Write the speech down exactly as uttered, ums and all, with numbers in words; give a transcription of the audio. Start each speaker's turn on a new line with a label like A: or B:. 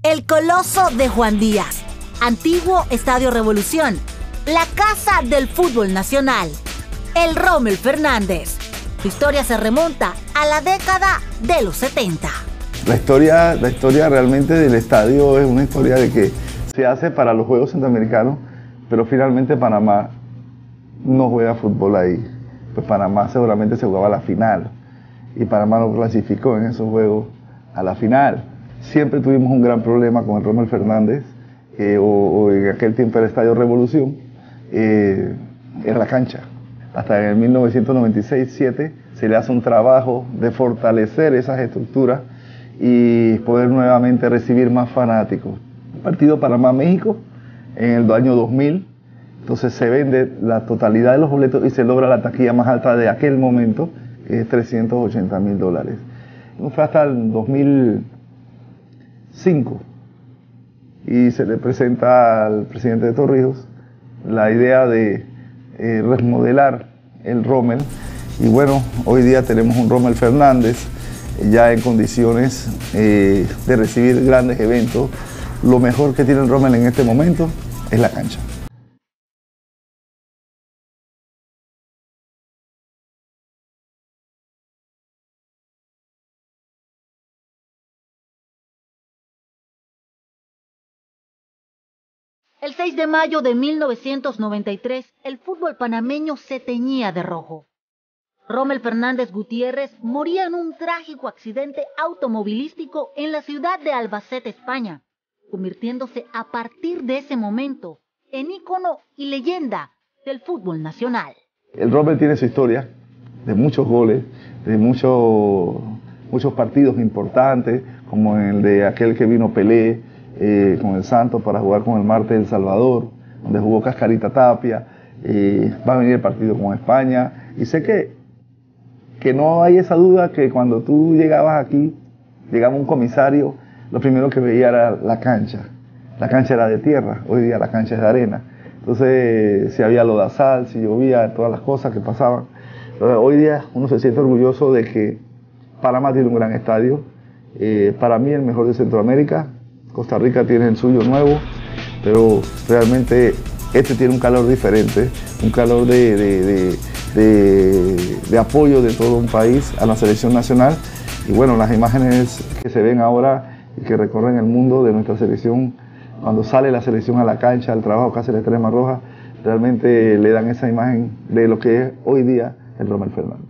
A: El Coloso de Juan Díaz, antiguo Estadio Revolución, la casa del fútbol nacional, el Rommel Fernández. Su historia se remonta a la década de los setenta.
B: La historia, la historia realmente del estadio es una historia de que se hace para los Juegos Centroamericanos, pero finalmente Panamá no juega fútbol ahí. Pues Panamá seguramente se jugaba la final y Panamá no clasificó en esos Juegos a la final. Siempre tuvimos un gran problema con el Rommel Fernández, eh, o, o en aquel tiempo era Estadio Revolución, eh, era la cancha. Hasta en el mil novecientos noventa y seis siete se le hace un trabajo de fortalecer esas estructuras y poder nuevamente recibir más fanáticos. El partido Panamá-México en el año dos mil, entonces se vende la totalidad de los boletos y se logra la taquilla más alta de aquel momento, que es trescientos ochenta mil dólares. No fue hasta el dos mil cinco y se le presenta al presidente de Torrijos la idea de eh, remodelar el Rommel, y bueno, hoy día tenemos un Rommel Fernández ya en condiciones eh, de recibir grandes eventos. Lo mejor que tiene el Rommel en este momento es la cancha.
A: El seis de mayo de mil novecientos noventa y tres, el fútbol panameño se teñía de rojo. Rommel Fernández Gutiérrez moría en un trágico accidente automovilístico en la ciudad de Albacete, España, convirtiéndose a partir de ese momento en ícono y leyenda del fútbol nacional.
B: El Rommel tiene su historia de muchos goles, de muchos, muchos partidos importantes, como el de aquel que vino Pelé eh, con el Santos para jugar con el Marte de El Salvador, donde jugó Cascarita Tapia. Eh, va a venir el partido con España, y sé que que no hay esa duda que cuando tú llegabas aquí, llegaba un comisario, lo primero que veía era la cancha. La cancha era de tierra, hoy día la cancha es de arena. Entonces, si había lodazal, si llovía, todas las cosas que pasaban. Entonces, hoy día uno se siente orgulloso de que Panamá tiene un gran estadio. Eh, para mí el mejor de Centroamérica. Costa Rica tiene el suyo nuevo, pero realmente este tiene un calor diferente, un calor de... de, de De, de apoyo de todo un país a la selección nacional. Y bueno, las imágenes que se ven ahora y que recorren el mundo de nuestra selección, cuando sale la selección a la cancha, el trabajo que hace la Estrella Roja, realmente le dan esa imagen de lo que es hoy día el Rommel Fernández.